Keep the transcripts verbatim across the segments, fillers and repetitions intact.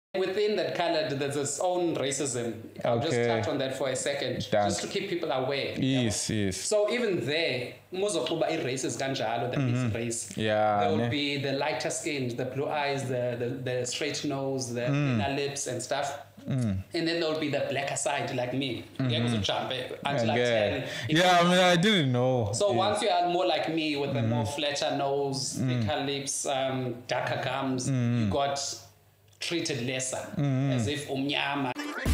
within that colored, there's its own racism. I'll okay. just touch on that for a second, Done. just to keep people aware. Yes, you know? yes. So even there, most of the races ganjalo, the mixed race. Yeah. There would be the lighter skinned, the blue eyes, the the, the straight nose, the mm. thinner lips and stuff. Mm. And then there would be the blacker side, like me. Mm-hmm. Jump until yeah, yeah I mean, I didn't know. So yeah. once you are more like me with a mm. more flatter nose, mm. thicker lips, um, darker gums, mm. you got treated lesser, mm. as if umnyama.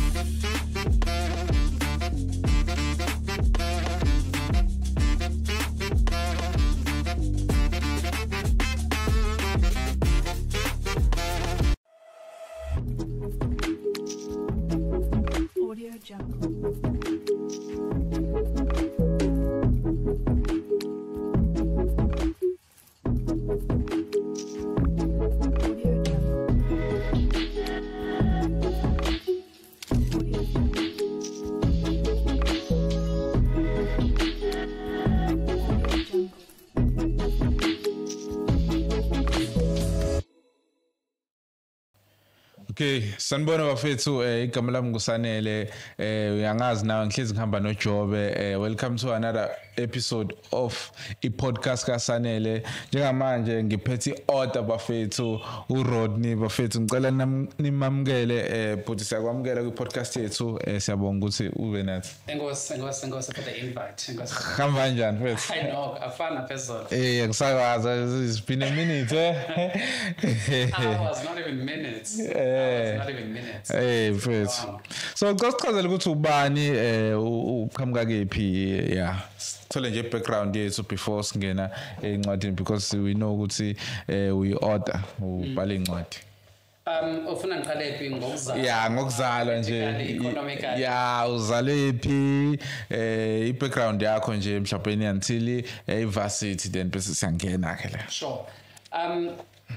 Okay, sanibona bafethu eh igama lami ngusanele eh uyangazi nawe ngihlezi ngihamba noJobe eh welcome to another episode of i podcast kaSanele. Njengamanje ngiphethe order bafethu uRodney bafethu ngicela nimamukele eh but siyakwamukela ku podcast yethu eh siyabonga ukuthi ube nathi. Enkosi enkosi enkosi for the invite. Enkosi. Hamba kanjani mfethu? I know afana phezolo. Eh ngisakwazi it's been a minute eh. Hours not even minutes. Eh not even minutes. Eh mfethu. So ngicela ukuthi ubani eh uqhamuka kephi yeah. Thole nje background yethu before singena encwadini because we know ukuthi we order ubhala incwadi. Um ufuna ngiqale phi ngokuzalwa? Yeah, ngokuzalwa nje. Yeah, uzalwe phi eh i-background yakho nje mhlawumbe until e-varsity then bese siyangena ke la. Sure. Um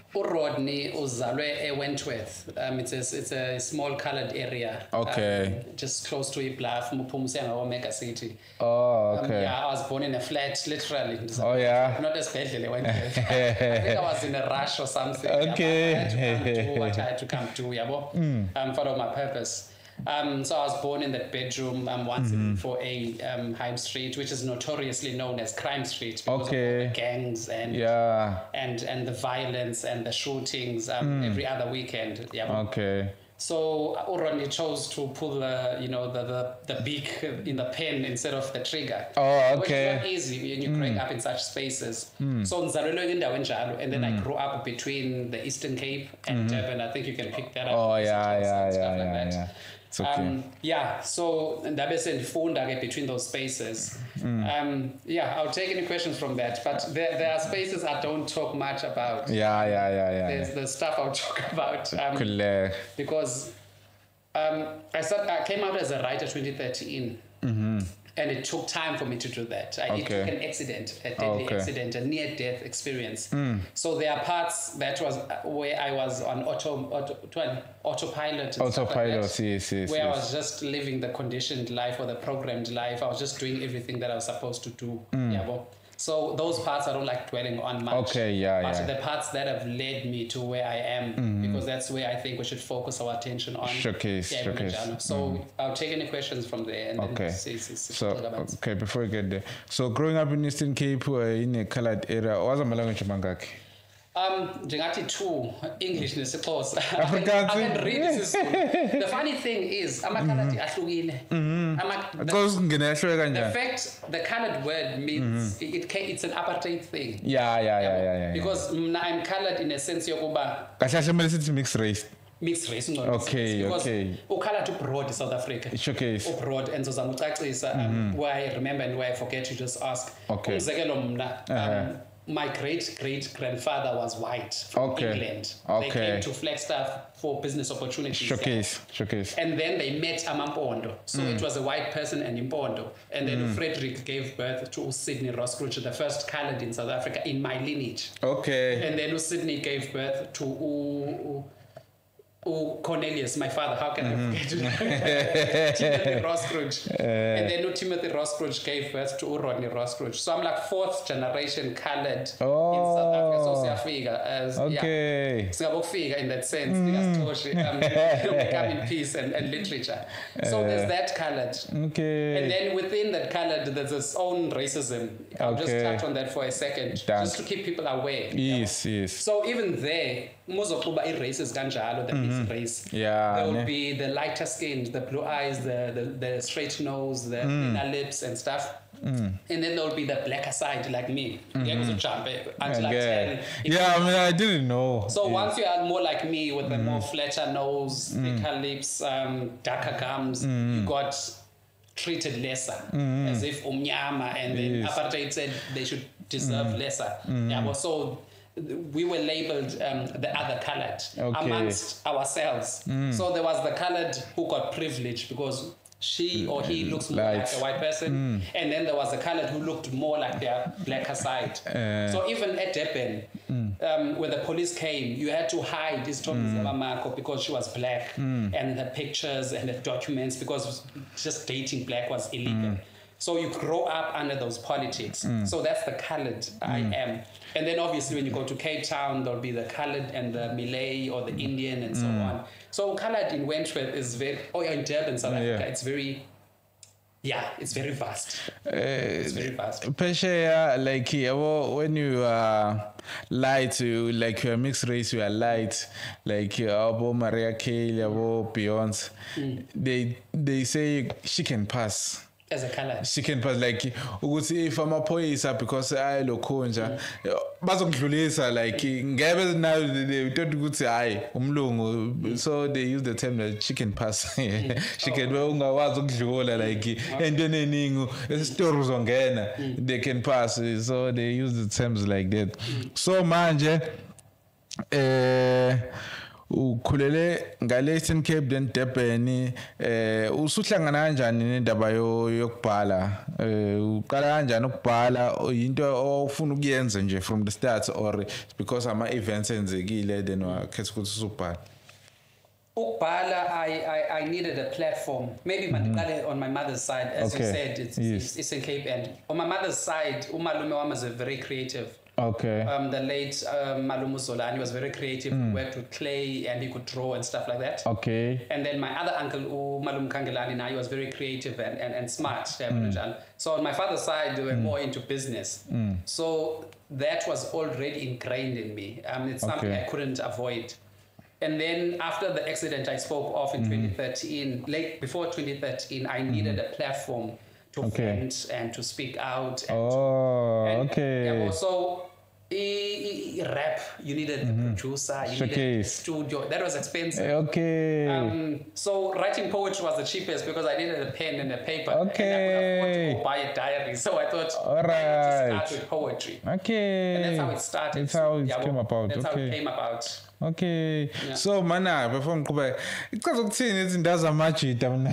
uRodney uzalwe eWentworth. Um it's a it's a small colored area. Okay. Um, just close to iBluff, muphumuse ngawo mega city. Oh, okay. Um, yeah, I was born in a flat literally. Oh yeah. Not as badly eWentworth. I think I was in a rush or something. Okay. Yeah, I had to come to what I had to come to, yabo. Mm. Um follow my purpose. Um, so I was born in that bedroom um, once mm-hmm. for a um, Hyde Street, which is notoriously known as Crime Street because okay. of all the gangs and yeah. and and the violence and the shootings um, mm. every other weekend. Yeah. Okay. So Urodney chose to pull the you know the, the the beak in the pen instead of the trigger. Oh, okay. Which is not easy when you mm. growing up in such spaces. Mm. So ngizalelwe indawo enjalo, and then mm. I grew up between the Eastern Cape and mm. Durban. I think you can pick that up. Oh yeah, yeah, yeah, like yeah, that. yeah. It's okay. Um, yeah, so ndabe sendifunda ke between those spaces. Mm. Um, yeah, I'll take any questions from that. But there, there are spaces I don't talk much about. Yeah, yeah, yeah, yeah. There's the stuff I'll talk about. Um, cool. Because um, I started, I came out as a writer twenty thirteen. Mm-hmm. And it took time for me to do that. I, okay. It took an accident, a deadly okay. accident, a near-death experience. Mm. So there are parts that was where I was on auto, auto autopilot. And autopilot, like yes, yes. Where yes. I was just living the conditioned life or the programmed life. I was just doing everything that I was supposed to do. Mm. Yeah, well, so those parts I don't like dwelling on much. Okay, yeah, but yeah. the parts that have led me to where I am, mm-hmm. because that's where I think we should focus our attention on. Showcase, yeah, showcase. So mm-hmm. I'll take any questions from there and okay. then see, see, see so, okay, before we get there. So growing up in Eastern Cape uh, in a colored area, what was the language mangaki? Um, njengathi two English nesixhosa. I can read this. The funny thing is, amakhaladi ahlukile. Because the fact the colored word means mm-hmm. it, it it's an apartheid thing. Yeah, yeah, yeah, yeah, yeah. yeah. Because yeah. I'm colored in a sense yokuba. Kahle mele sithi mixed race. Mixed race no. Okay, because okay. Ukhala to broad South Africa. Showcase. Abroad and so zamucacisa um, where I remember and where I forget to just ask. Okay. Umzekelo mna. Um, my great great grandfather was white from okay. England. Okay. They came to Flagstaff for business opportunities. Showcase, yeah. showcase. And then they met Amampondo. So mm. it was a white person and Impondo. And then mm. Frederick gave birth to Sydney Roscrouch, the first colored in South Africa in my lineage. Okay. And then Sydney gave birth to U Oh, Cornelius, my father, how can mm-hmm. I forget Timothy Roscrouch? Uh, and then Timothy Roscrouch gave birth to Urodney Roscrouch. So I'm like fourth generation colored oh, in South Africa. So siyafika as okay yeah singabokufika in that sense ngasithoshi um we come in peace and, and literature so uh, there's that colored okay and then within that colored there's its own racism I'll okay. just touch on that for a second Done. just to keep people aware yes you know? yes so even there muzokuba i-races kanjalo the mm-hmm. mixed race yeah there will be the lighter skinned the blue eyes the the, the straight nose the mm. inner lips and stuff Mm. And then there will be the blacker side like me. Mm-hmm. Jump until I ten. Yeah, I mean, I didn't know. So yeah. once you are more like me with the mm. more flatter nose, mm. thicker lips, um, darker gums, mm. you got treated lesser. Mm. As if umnyama and then yes. apartheid said they should deserve mm. lesser. Mm. Yeah, but so we were labeled um, the other colored okay. amongst ourselves. Mm. So there was the colored who got privilege because she or he looks more Light. like a white person mm. and then there was a colored who looked more like their blacker side uh, so even at Durban mm. um, when the police came you had to hide his mm. because she was black mm. and the pictures and the documents because just dating black was illegal mm. so you grow up under those politics mm. so that's the colored mm. I am and then obviously when you go to Cape Town there'll be the colored and the Malay or the Indian and so mm. on. So colored in Wentworth is very, oh yeah, in Durban, South Africa, yeah. it's very, yeah, it's very vast. Uh, it's very vast. Pesha, like when you are light, you like you're mixed race, you are light, like Abo Maria Kay, Abo Beyonce, mm. they they say she can pass. As a color. She can pass like ukuthi if amaphoyisa because I lokho nje bazokudlulisa like ngebe now they don't ukuthi hayi umlungu so they use the term that she can pass she can ungawazi ukudlula like entweni eningi story uzongena they can pass so they use the terms like that so manje eh ukhulele ngale Eastern Cape then Durban eh usuhlangana kanjani nendaba yokubhala eh uqala kanjani ukubhala into ofuna ukuyenza nje from the start or because ama events enzekile then wakhetha ukuthi usubhala ukubhala I, I I needed a platform maybe mm-hmm. on my mother's side as okay. you said it's, yes. it's Eastern Cape and on my mother's side umalume wami was very creative. Okay. Um, the late um, Malumu Zolani was very creative. Mm. He worked with clay and he could draw and stuff like that. Okay. And then my other uncle, uh, Malum Kangelani, now he was very creative and, and, and smart. Mm. So on my father's side, they were mm. more into business. Mm. So that was already ingrained in me. Um, it's something okay. I couldn't avoid. And then after the accident I spoke of in mm. twenty thirteen, late before twenty thirteen, I needed mm. a platform to okay. vent and to speak out. And oh, to, and, okay. Yeah, also, E, e, rap, you needed mm-hmm. a producer, you Showcase. needed a studio. That was expensive. Okay. Um, so writing poetry was the cheapest because I needed a pen and a paper. Okay. And I could afford to buy a diary. So I thought, all right. I would just start with poetry. Okay. And that's how it started. That's how it yeah, came about. That's okay. how it came about. Okay. Yeah. So mana before ngikuba because ukuthini izinto zamajita mina.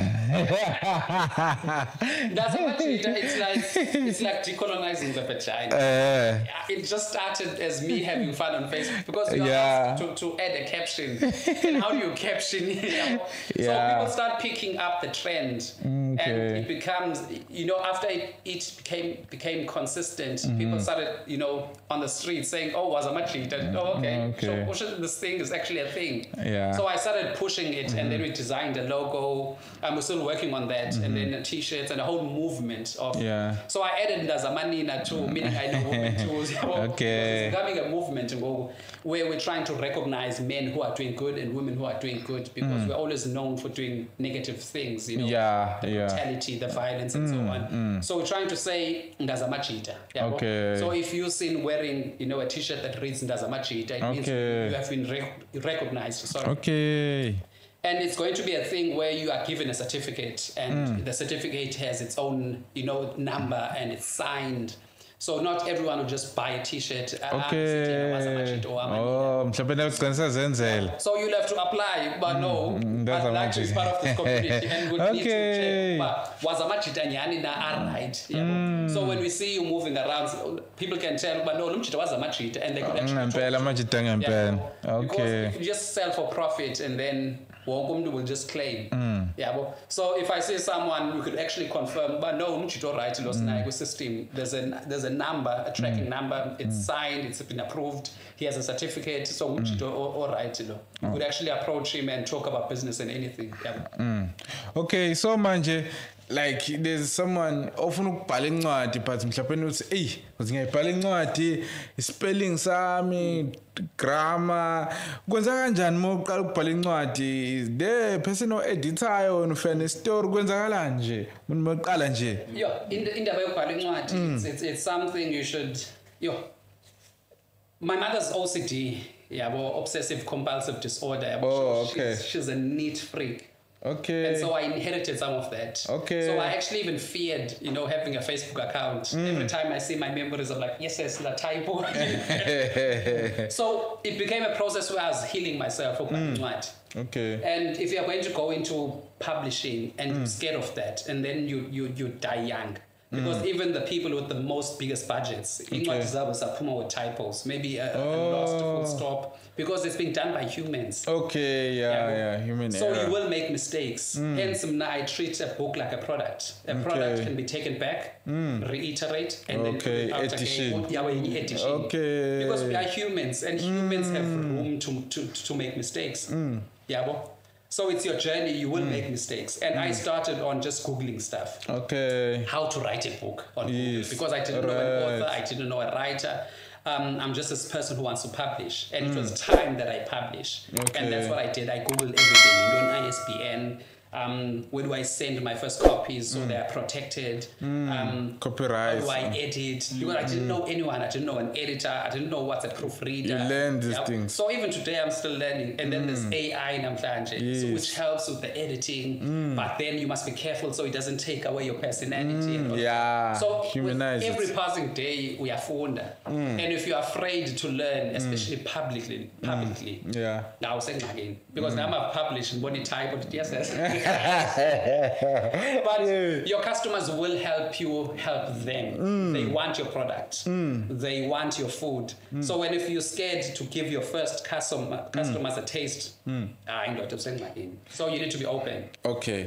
That's amajita it's like it's like decolonizing the vagina. Uh, it just started as me having fun on Facebook because you yeah. have to, to add a caption. And how do you caption? You know? Yeah. So people start picking up the trend. Okay. And it becomes, you know, after it, it became became consistent, mm-hmm. people started, you know, on the street saying, oh, was a machita. Oh, okay. okay. So this thing is actually a thing. Yeah. So I started pushing it mm-hmm. and then we designed a logo. And we're still working on that. Mm-hmm. And then the t-shirts and a whole movement of. Yeah. So I added Ndazamanina too, meaning I know women too. Okay. It's becoming a movement where we're trying to recognize men who are doing good and women who are doing good because mm. we're always known for doing negative things, you know, yeah, the yeah. brutality, the violence, and mm, so on. Mm. So we're trying to say Ndazamachita. Yeah, okay. So if you're seen wearing, you know, a t-shirt that reads Ndazamachita, it okay. means you have been rec- recognized. Sorry. Okay. And it's going to be a thing where you are given a certificate, and mm. the certificate has its own, you know, number and it's signed. So not everyone will just buy a t-shirt. Okay. Oh, so you'll have to apply, but no, mm, I'd like to be part of this community and we'll okay. need to check. Was a match Italiani na right? Yeah. So when we see you moving around, people can tell, but no, Lumchita was a match and they could actually talk. Yeah. Okay. Because if you just sell for profit and then Wokumdu will just claim. Mm. Yeah, well, so if I see someone, we could actually confirm, but no, Mchito right, lost mm. system. There's a there's a number, a tracking mm. number. It's mm. signed. It's been approved. He has a certificate. So Mchito mm. all right, you know. We could actually approach him and talk about business and anything. Yeah. Mm. Okay, so manje. Like there's someone often ukubhala incwadi but mhlawumbe uthi hey uthi ngiyibhala incwadi spelling sami grammar kwenza kanjani uma uqala ukubhala incwadi the person o editayo wena ufana story kwenzakala nje uma uqala nje yo indaba yokubhala incwadi it's, it's it's something you should yo my mother's O C D yabo obsessive compulsive disorder yabo oh, okay. she's, she's a neat freak. Okay. And so I inherited some of that. Okay. So I actually even feared, you know, having a Facebook account. Mm. Every time I see my memories, I'm like, yes, yes, la typo. So it became a process where I was healing myself. Mm. Okay. And if you're going to go into publishing and mm. you're scared of that, and then you you you die young. Because mm. even the people with the most biggest budgets, okay. with typos, maybe a, oh. a lost full stop, because it's being done by humans. Okay, yeah, yeah, yeah human So error. you will make mistakes. Mm. Hence, I treat a book like a product. A okay. product can be taken back, mm. reiterate, and okay. then edition. Again. Okay. Because we are humans, and humans mm. have room to, to, to make mistakes. Mm. Yeah, well, so it's your journey, you will mm. make mistakes. And mm. I started on just Googling stuff. Okay. How to write a book on yes. Google. Because I didn't right. know an author, I didn't know a writer. Um, I'm just this person who wants to publish. And mm. it was time that I publish. Okay. And that's what I did. I Googled everything. You know, I S B N. Um, where do I send my first copies so mm. they are protected? Mm. Um, Copyright. How do I edit? Because I didn't mm. know anyone. I didn't know an editor. I didn't know what's a proofreader. You learn these yeah. things. So even today, I'm still learning. And then mm. there's A I in Amhlanje, yes. so which helps with the editing. Mm. But then you must be careful so it doesn't take away your personality. Mm. Yeah. So humanize with every passing day, we are founder. Mm. And if you're afraid to learn, especially mm. publicly, publicly, mm. yeah. now I'm saying again, because mm. now I'm published and body type, but yes, yes. But yeah. your customers will help you help them. Mm. They want your product. Mm. They want your food. Mm. So when if you're scared to give your first customer customers mm. a taste, mm. so you need to be open. Okay.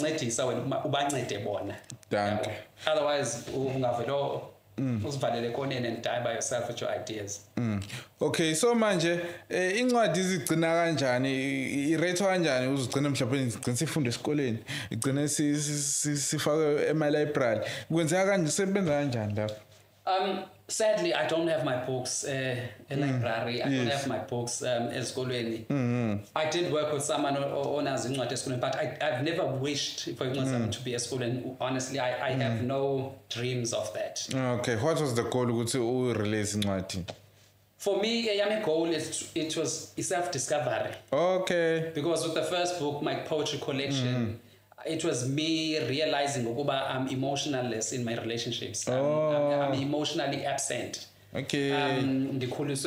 Thank you. Otherwise, Mm. and die by yourself with your ideas. Mm. Okay, so manje eh, incwadi izigcina kanjani irate kanjani uzigcina mhlawumbe igcina sifunde esikoleni igcina sifake ema library kwenzeka kanje sebenza kanjani lapho? Um sadly I don't have my books uh, in mm. library. I yes. don't have my books um esikoleni. Mm-hmm. I did work with someone onazi incwadi esikoleni, but I I've never wished for someone mm. to be esikoleni. Honestly, I I mm. have no dreams of that. Okay, what was the goal ukuthi u release incwadi? For me, my goal is it was self-discovery. Okay. Because with the first book, my poetry collection, mm. it was me realizing that I'm emotionless in my relationships. Oh. I'm, I'm, I'm emotionally absent. Okay. Um,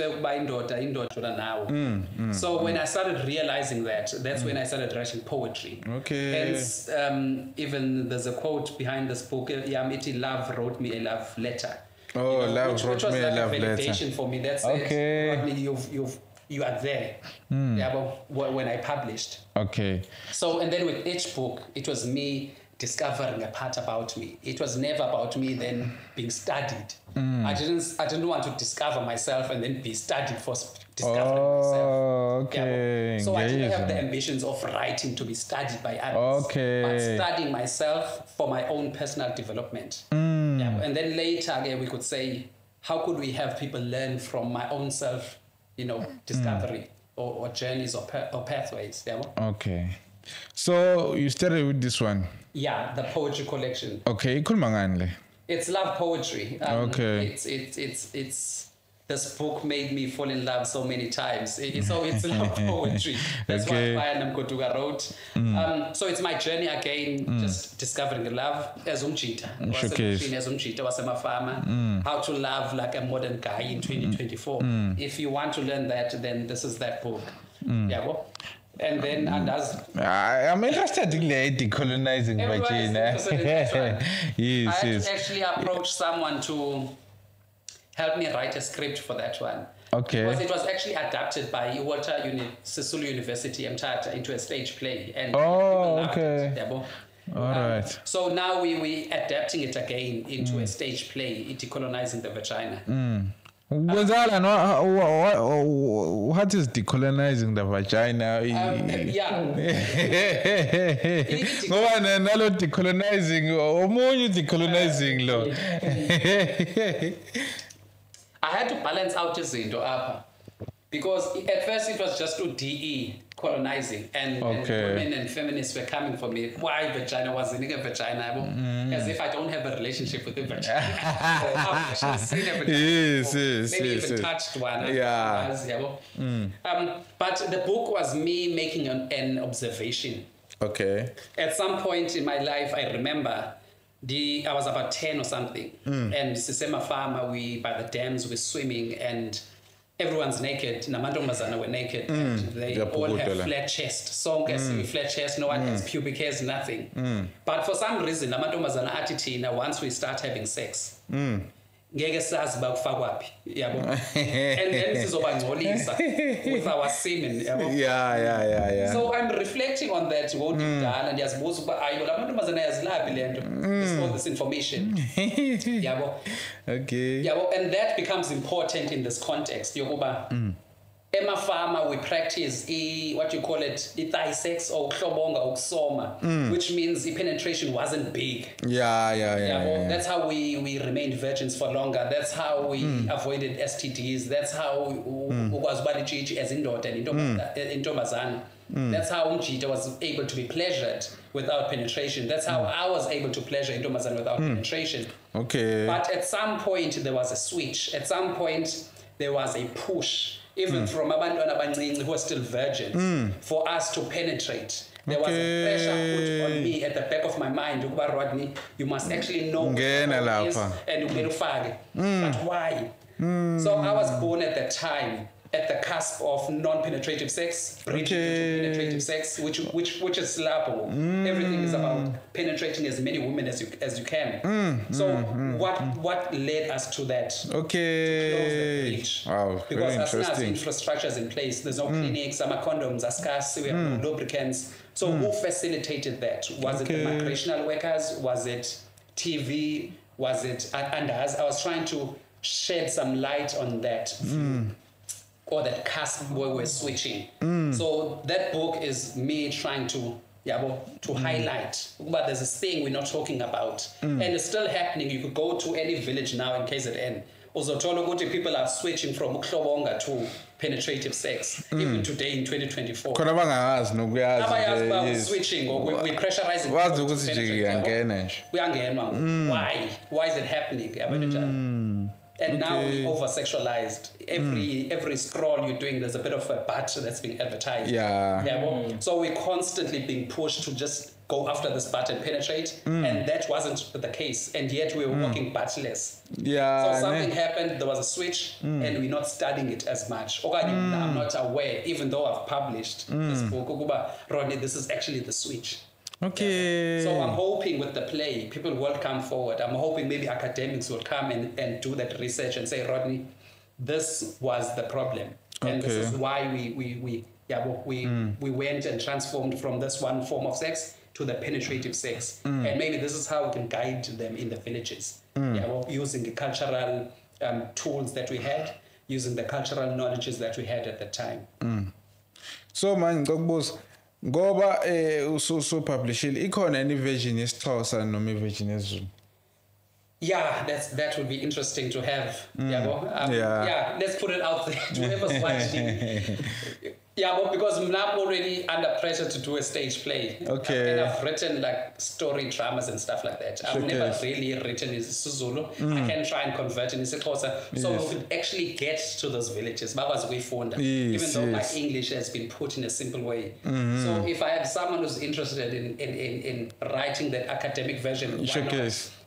so when I started realizing that, that's mm. when I started writing poetry. Okay. Hence, um, even there's a quote behind this book, Yamiti Love wrote me a love letter. Oh, you know, love which, wrote which was me like a love a validation letter. for me. That's okay. it. Rodney, you've you've you are there. Mm. Yeah, but when I published. Okay. So and then with each book, it was me discovering a part about me. It was never about me then being studied. Mm. I didn't I didn't want to discover myself and then be studied for discovering oh, myself. Okay. Yeah, so I didn't have the ambitions of writing to be studied by others. Okay. But studying myself for my own personal development. Mm. Yeah, and then later again we could say, how could we have people learn from my own self, you know, discovery mm. or, or journeys or, pa- or pathways? Yeah. Okay. So you started with this one? Yeah, the poetry collection. Okay, it's love poetry. Um, okay. It's it's it's it's this book made me fall in love so many times. It, so it's love poetry. That's okay. what Bayana Mkotuga wrote. Mm. Um, so it's my journey again, mm. just discovering the love as umchita. As umchita was a farmer. How to love like a modern guy in twenty twenty-four. Mm. If you want to learn that, then this is that book. Mm. Yeah. Well, and then and as I'm interested in decolonizing Virginia. yes, I yes. actually approached someone to help me write a script for that one. Okay. Because it was actually adapted by Walter Uni- Sisulu University Mthatha into a stage play. And oh, okay. It, All um, right. So now we we adapting it again into mm. a stage play, decolonizing the vagina. Mm. Gonzalo, no, what is decolonizing the vagina? Um, yeah. Ngoba nalo decolonizing, omunye decolonizing lo. I had to balance out izinto apha because at first it was just to D E colonizing and, okay. and women and feminists were coming for me. Why vagina was in a vagina? Mm. As if I don't have a relationship with the vagina. I've actually seen a vagina. Yes, yes, maybe yes, even yes. touched one. Yeah. Mm. Um, but the book was me making an, an observation. Okay. At some point in my life, I remember the I was about ten or something, mm. and Sisema Farmer, we by the dams were swimming and everyone's naked. Namantombazana were naked. Mm. And they all have flat chest. Sonke mm. flat chest. No one mm. has pubic hairs. Nothing. Mm. But for some reason, Namantombazana atitina. Once we start having sex, mm. ngeke sazi bakufakwa phi yabo and then sizobangcolisa with our semen yabo yeah yeah yeah yeah so I'm reflecting on that wodidala ndiyazibuza ukuba ayo lamantombazana yazilaphi lento this all this information yabo okay yabo and that becomes important in this context yokuba mm. Emafama we practice e what you call it the thigh sex or uhlobonga ukusoma mm. which means the penetration wasn't big yeah yeah yeah, yeah, yeah, well, yeah. That's how we we remained virgins for longer. That's how we mm. avoided S T Ds. That's how ukwazi ubali chichi as indoda intombazana. That's how umjita was able to be pleasured without penetration. That's how mm. I was able to pleasure intombazana without mm. penetration. Okay. But at some point there was a switch. At some point there was a push. Even mm. from abantwana abancinci who are still virgins, mm. for us to penetrate. There okay. was a pressure put on me at the back of my mind. Rodney, you must actually know what it is and mm. But why? Mm. So I was born at that time, at the cusp of non-penetrative sex, bridging okay. into penetrative sex, which which which is laughable. Mm. Everything is about penetrating as many women as you as you can. Mm. So mm. what mm. what led us to that? Okay. To close the breach. Wow. Because very as soon as interesting. infrastructure is in place, there's no mm. clinics, some condoms are scarce, we have mm. no lubricants. So mm. who facilitated that? Was okay. it the migrational workers? Was it T V? Was it and as I was trying to shed some light on that view. Mm. Or that cusp where we're switching. Mm. So that book is me trying to yeah, well, to mm. highlight. But there's this thing we're not talking about. Mm. And it's still happening. You could go to any village now in K Z N. Also, people are switching from uklobonga to penetrative sex. Mm. Even today in twenty twenty-four. Yes. Switching or we, we're pressurizing. We are Why? Why is it happening? Mm. And okay. now we over-sexualized. Every mm. every scroll you're doing, there's a bit of a butt that's being advertised. Yeah. yeah well, mm. So we're constantly being pushed to just go after this butt and penetrate. Mm. And that wasn't the case. And yet we were mm. walking buttless. Yeah. So something happened, there was a switch, mm. and we're not studying it as much. Okay, mm. I'm not aware, even though I've published mm. this book. Rodney, this is actually the switch. Okay. Yeah. So I'm hoping with the play, people will come forward. I'm hoping maybe academics will come and, and do that research and say, Rodney, this was the problem. And okay. this is why we we we yeah we mm. we went and transformed from this one form of sex to the penetrative sex. Mm. And maybe this is how we can guide them in the villages. Mm. Yeah, well, using the cultural um, tools that we had, using the cultural knowledges that we had at the time. Mm. So man, boss. Ngoba eh usu so publishile ikhona any version yesiXhosa noma iversion yesiZulu. Yeah, that's that would be interesting to have. Mm. Yeah, well, um, yeah. Yeah, let's put it out there to whoever's watching. Yeah, well, because I'm already under pressure to do a stage play. Okay. And I've written like story dramas and stuff like that. I've okay. never really written in Zulu. Mm. I can try and convert in isiXhosa. So yes. we could actually get to those villages. Yes, even though yes. my English has been put in a simple way. Mm-hmm. So if I had someone who's interested in, in, in, in writing that academic version, why not?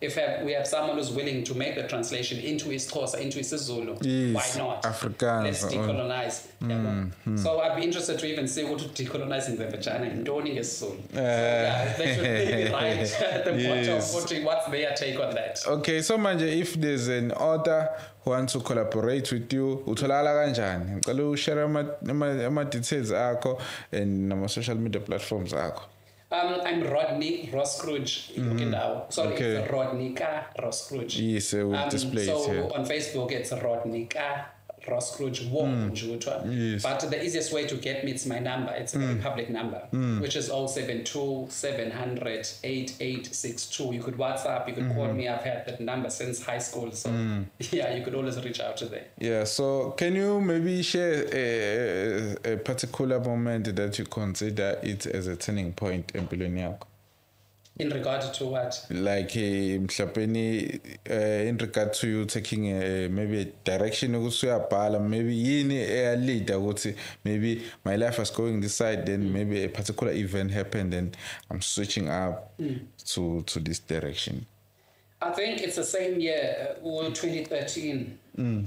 if have, we have someone who's willing to make the translation into isiXhosa, into isiZulu, yes, why not? Afrikaans. Let's decolonize. Mm, yeah. mm. So I'd be interested to even see what decolonizing the vagina in Doni is soon. Uh, so yeah, they should maybe write at the yes. bottom putting what's their take on that. Okay, so manje, if there's an author who wants to collaborate with you, utholakala kanjani? Ngicela ushare ama ama details akho and nama social media platforms akho. Um, I'm Rodney Roscrooge. Mm-hmm. Looking now. Sorry, okay. It's Rodnika Roscrooge. Yes, we'll um, display so it here. On Facebook, it's Rodnika Roscrooge. Mm. Yes. But the easiest way to get me, it's my number. It's a mm. very public number, mm. which is oh seven two, seven hundred, eight eight six two. You could WhatsApp, you could mm-hmm. call me. I've had that number since high school. So, mm. yeah, you could always reach out to them. Yeah, so can you maybe share a, a particular moment that you consider it as a turning point in empilweni yakho? In regard to what? Like mhlawumbe uh, in regard to you taking a, maybe a direction ukuthi uyabhala, maybe yini eya lead ukuthi maybe my life was going this side, then mm. maybe a particular event happened and I'm switching up mm. to to this direction. I think it's the same year, uh, twenty thirteen. Mm.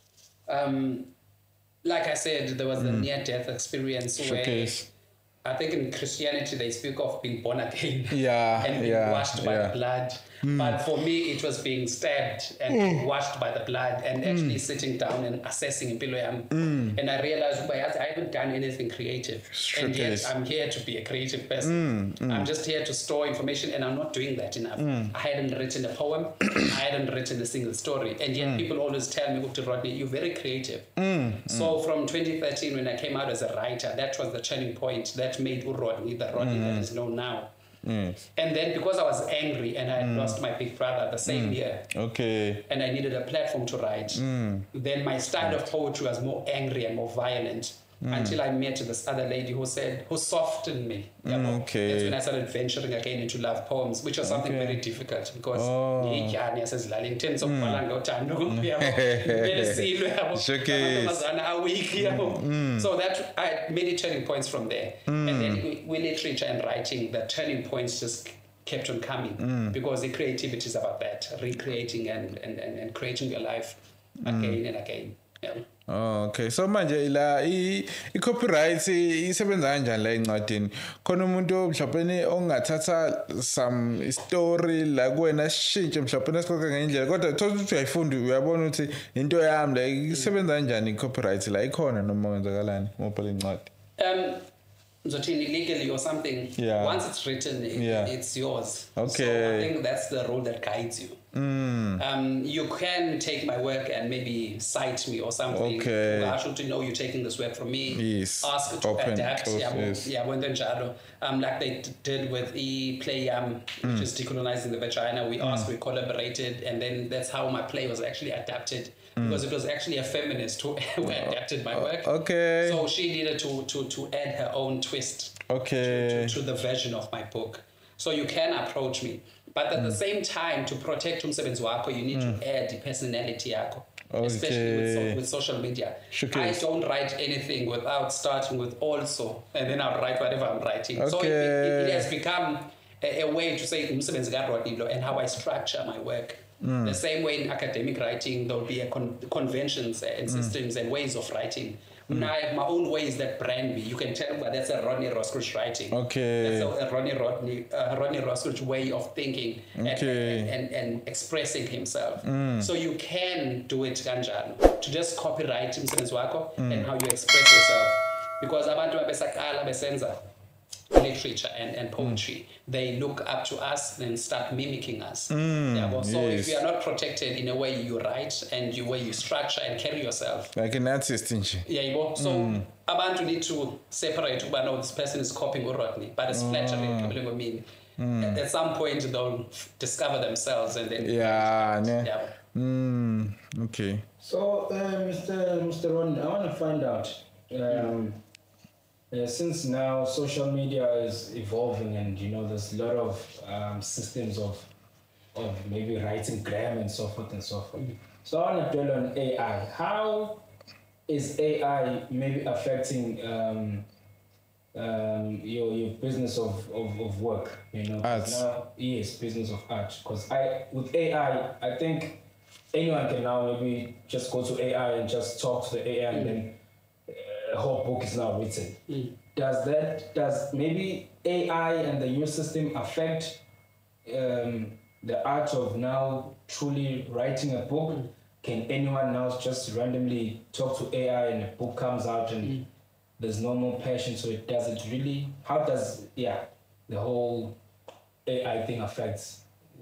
Um, like I said, there was mm. a near-death experience Showcase. where I think in Christianity they speak of being born again yeah, and being yeah, washed by yeah. the blood. Mm. But for me, it was being stabbed and mm. being washed by the blood and actually mm. sitting down and assessing impilo yami. Mm. And I realized I haven't done anything creative. Sure and yet case. I'm here to be a creative person. Mm. Mm. I'm just here to store information and I'm not doing that enough. Mm. I hadn't written a poem. I hadn't written a single story. And yet mm. people always tell me, Rodney, you're very creative. Mm. So mm. from twenty thirteen, when I came out as a writer, that was the turning point that made Rodney the Rodney mm. that is known now. Yes. And then because I was angry and I had mm. lost my big brother the same mm. year, okay, and I needed a platform to write, mm. then my style right. of poetry was more angry and more violent. Mm. Until I met this other lady who said, who softened me. Mm, okay. That's when I started venturing again into love poems, which was something okay. very difficult because oh. mm. So that I made it turning points from there. Mm. And then with literature and writing, the turning points just kept on coming mm. because the creativity is about that, recreating and, and, and, and creating your life again mm. and again. Yeah. Oh, okay, so manje la i copyright isebenza kanjani la encwadini? Khona umuntu mhlawumbe ongathatha some story la kuwena shintshe mhlawumbe esikhokha ngendlela kodwa thola ukuthi uyayifunda uyabona ukuthi into yami la isebenza kanjani i-copyright la ikhona noma wenzakalani mobile incwadi? Um Zotini, legally or something, yeah. once it's written, it, yeah. it's yours. Okay. So I think that's the rule that guides you. Mm. Um, you can take my work and maybe cite me or something. Okay. I should know you're taking this work from me. Yes. Ask to Open, adapt. close, yeah, yes. yeah, when the um, like they did with E Play um, which mm. is decolonizing the vagina. We mm. asked, we collaborated, and then that's how my play was actually adapted. Mm. Because it was actually a feminist who, who adapted my work. Okay. So she needed to to to add her own twist. Okay. To, to, to the version of my book. So you can approach me. But at mm. the same time, to protect umsebenzi wakho, you need mm. to add the personality yakho. Okay. Especially with, so, with social media. Showcase. I don't write anything without starting with also, and then I'll write whatever I'm writing. Okay. So it, it, it has become a, a way to say umsebenzi kaRodney and how I structure my work. Mm. The same way in academic writing, there will be a con- conventions and systems mm. and ways of writing. Mm. Now I have my own ways that brand me. You can tell well, that's a Rodney Roscrooge writing. Okay. That's a, a Rodney Rodney uh, Rodney Roscrooge way of thinking okay. and, and, and, and expressing himself. Mm. So you can do it kanjalo to just copyright umsebenzi wakho mm. and how you express yourself. Because abantu abesaqala besenza literature and, and poetry, mm. they look up to us and start mimicking us. Mm, yeah, well, so yes. if you are not protected in a way you write and the way you structure and carry yourself. Like an artist, isn't she? Yeah, you know? So mm. abantu need to separate, but no, this person is copying Rodney, but it's flattering. Oh. I mean, mm. at some point they'll discover themselves and then... Yeah, yeah. yeah. Mm, okay. So, uh, Mister Mister Rodney, I want to find out... Um, mm. Uh, since now social media is evolving and you know there's a lot of um, systems of of maybe writing grammar and so forth and so forth. Mm. So I want to dwell on A I. How is A I maybe affecting um, um, your your business of, of, of work, you know. Arts. Now, yes, business of art. Because I with A I, I think anyone can now maybe just go to A I and just talk to the A I, mm. and then uh, a whole book is now written. Mm. Does that does maybe A I and the new system affect um, the art of now truly writing a book? Mm. Can anyone now just randomly talk to A I and a book comes out and mm. there's no more passion? So it does it really? How does yeah the whole A I thing affects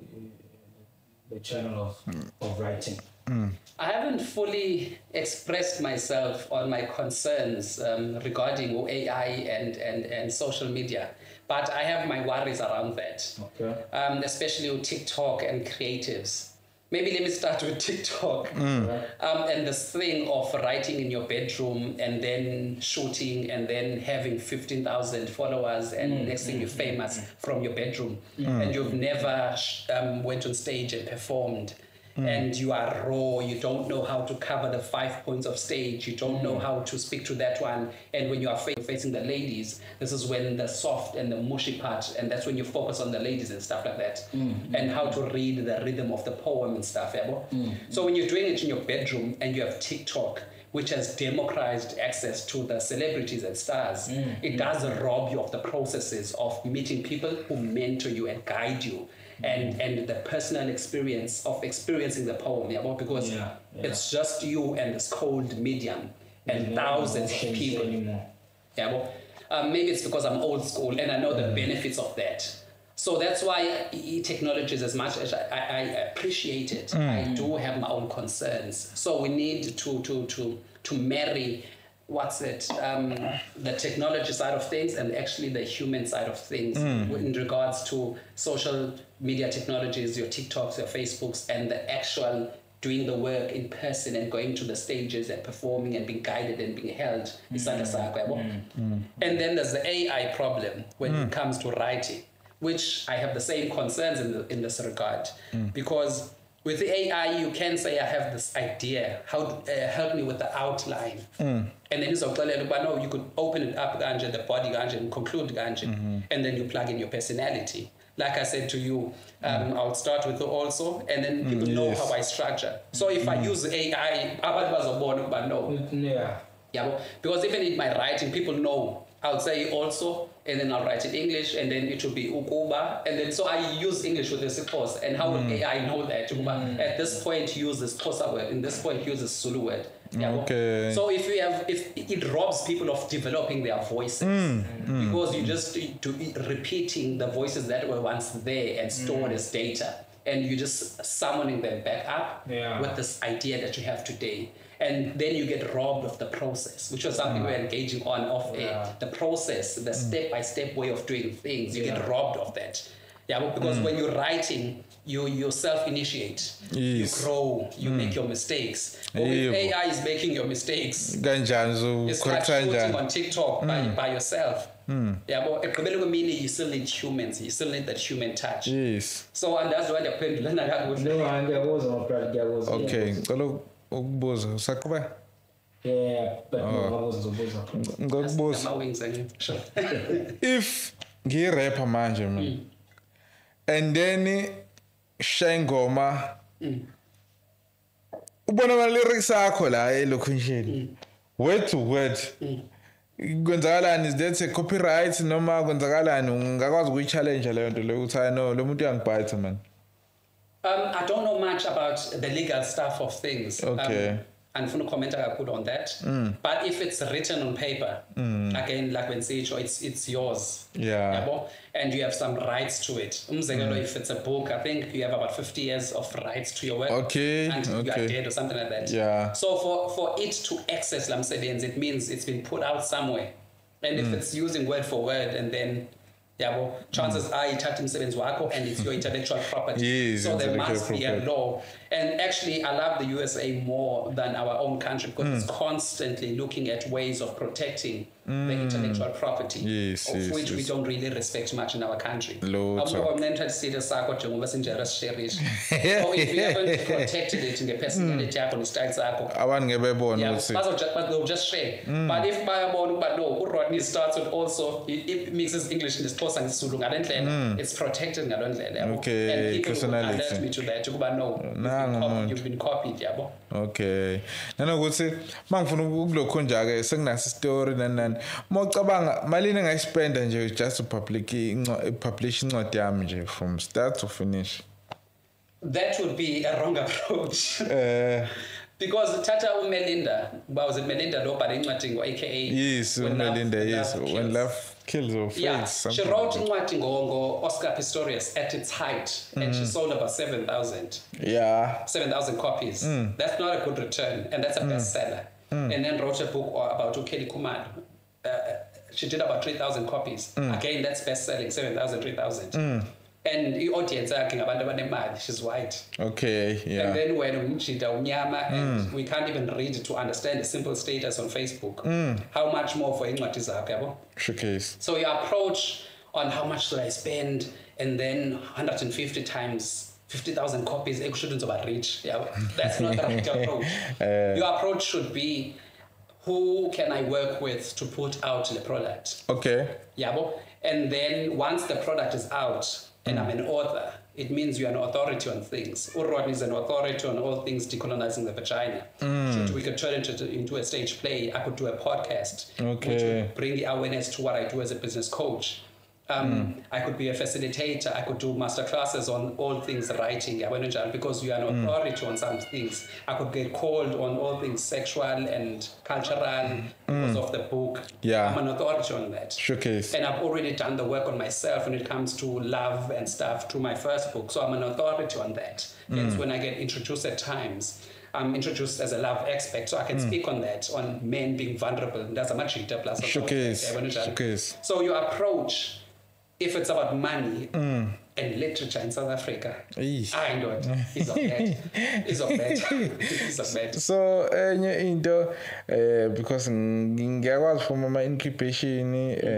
the channel of mm. of writing? Mm. I haven't fully expressed myself on my concerns um, regarding A I and, and, and social media, but I have my worries around that, okay. um, especially with TikTok and creatives. Maybe let me start with TikTok mm. um, and this thing of writing in your bedroom and then shooting and then having fifteen thousand followers and mm. next thing you're famous mm. from your bedroom mm. and you've never um, went on stage and performed. Mm. And you are raw, you don't know how to cover the five points of stage, you don't mm. know how to speak to that one. And when you are facing the ladies, this is when the soft and the mushy part, and that's when you focus on the ladies and stuff like that. Mm. And how to read the rhythm of the poem and stuff. Yeah, mm. So when you're doing it in your bedroom and you have TikTok, which has democratized access to the celebrities and stars, mm. it does rob you of the processes of meeting people who mentor you and guide you. And and the personal experience of experiencing the poem, yeah, because yeah, yeah. it's just you and this cold medium and yeah, thousands of people. Anymore. Yeah, well, um, maybe it's because I'm old school and I know the benefits of that. So that's why e-technologies, as much as I, I appreciate it, mm. I do have my own concerns. So we need to to to to marry. What's it? Um, the technology side of things and actually the human side of things mm. in regards to social media technologies, your TikToks, your Facebooks, and the actual doing the work in person and going to the stages and performing and being guided and being held. Mm. Mm. Mm. And then there's the A I problem when mm. it comes to writing, which I have the same concerns in, the, in this regard, mm. because with the A I, you can say, I have this idea, how uh, help me with the outline. Mm. And then you no, you could open it up, ganja, the body, ganja, and conclude, ganja, mm-hmm. and then you plug in your personality. Like I said to you, um, mm. I'll start with the also, and then people mm, know yes. how I structure. So if mm. I use A I, I no. Yeah. Yeah, because even in my writing, people know. I'll say also, and then I'll write in English, and then it will be ukuba, and then so I use English with this course. And how would mm. A I know that? Mm. At this point, use this Xhosa word. In this point, use this Zulu word. Yeah, okay. So if you have, if it robs people of developing their voices, mm. Mm. because you just do repeating the voices that were once there and stored mm. as data, and you just summoning them back up yeah. with this idea that you have today. And then you get robbed of the process, which was something mm. we we're engaging on off air. Yeah. The process, the step-by-step way of doing things, you yeah. get robbed of that. Yeah, because mm. when you're writing, you you self-initiate, yes. you grow, you mm. make your mistakes. But if A I is making your mistakes, it's like shooting on TikTok mm. by, by yourself. Mm. Yeah, but you still need humans, you still need that human touch. Yes. So and that's why the pendulum. Okay, ukubuza usakuba yeah but ngabuza ubuza ngokubuza if ngirapper manje mina mm. and then shengoma mm. ubona ama lyrics akho la elokhunjeni mm. word to word mm. kwenzakalani, is that a copyright noma kwenzakalani? Ungakwazi ukuyi-challenge leyo nto leyo ukuthi hayi no lo muntu uyangibhayitha man? Um, I don't know much about the legal stuff of things. Okay. Um, and I'm comment I put on that. Mm. But if it's written on paper, mm. again, like when say it's it's yours. Yeah. And you have some rights to it. Mm. If it's a book, I think you have about fifty years of rights to your work. Okay. Until okay. you are dead or something like that. Yeah. So for, for it to access Lamsebenzi, it means it's been put out somewhere. And if mm. it's using word for word and then yabo, chances are ithatha umsebenzi wakho and it's your intellectual property. Yes, so there must property. be a law. And actually, I love the U S A more than our own country because mm. it's constantly looking at ways of protecting mm. the intellectual property, yes, of yes, which yes. we don't really respect much in our country. Lots So if you haven't protected it in the personality yakho ne-style sakho, abantu ngeke bebone yeah, ukuthi but they'll, but they'll just share. Mm. But if bayabona but no, uRodney starts with also it, it mixes English and Xhosa ngesizulu ngale ndlela, it's protected ngalo ndlela. Okay, and people personality. alert me to that ukuba no, you've been, copied, you've been copied, yabo. Okay. Nanokuthi mangifuna ukulokho nje ke sekunaso story nani nani. Mawucabanga malini engayispenda nje just to publish publish incwadi yami nje from start to finish. That would be a wrong approach. Uh, because Tata uMelinda, was it Melinda lo bhale incwadi ngo aka Yes, uMelinda, yes, when love kills or yeah, fails. she wrote incwadi ngo Oscar Pistorius at its height, mm. and she sold about seven thousand. Yeah. seven thousand copies. Mm. That's not a good return, and that's a mm. bestseller. Mm. And then wrote a book about Ukeli Kumalo. Uh, she did about three thousand copies. Mm. Again, that's best-selling, seven thousand, three thousand. Mm. And the audience yakhe ngabantu abanemali, she's white. Okay, yeah. And then when umjida unyama and mm. we can't even read to understand a simple status on Facebook. Mm. How much more for incwadi zakho, yabo? Showcase. So your approach on how much should I spend, and then one hundred fifty times fifty thousand copies, it shouldn't be rich. Yeah, that's not the right approach. Uh, your approach should be, who can I work with to put out the product? Okay. Yeah, and then once the product is out, and mm. I'm an author, it means you're an authority on things. uRodney is an authority on all things decolonizing the vagina. Mm. Should we could turn it into, into a stage play, I could do a podcast, okay. which would bring the awareness to what I do as a business coach. Um, mm. I could be a facilitator. I could do master classes on all things writing, because you are an authority mm. on some things. I could get called on all things sexual and cultural mm. because of the book. Yeah. I'm an authority on that. Showcase. And I've already done the work on myself when it comes to love and stuff through my first book. So I'm an authority on that. Mm. Hence, when I get introduced at times, I'm introduced as a love expert, so I can mm. speak on that, on men being vulnerable. That's a much plus. Showcase. Showcase. So your approach, if it's about money mm. and literature in South Africa, Eesh. I know it. It's of that. It's of that. It's of that. So, enye into, uh, because ngiyakwazi from my incubation,